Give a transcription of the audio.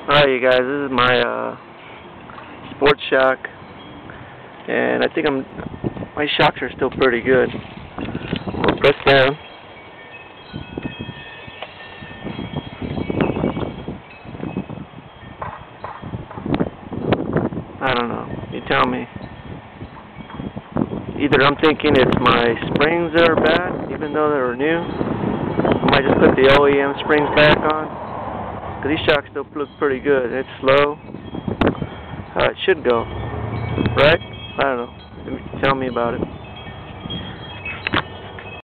Alright you guys, this is my sports shock, and I think my shocks are still pretty good. We'll press down. I don't know, you tell me. Either I'm thinking it's my springs that are bad, even though they were new. I might just put the OEM springs back on. Because these shocks still look pretty good. It's slow. It should go. Right? I don't know. Tell me about it.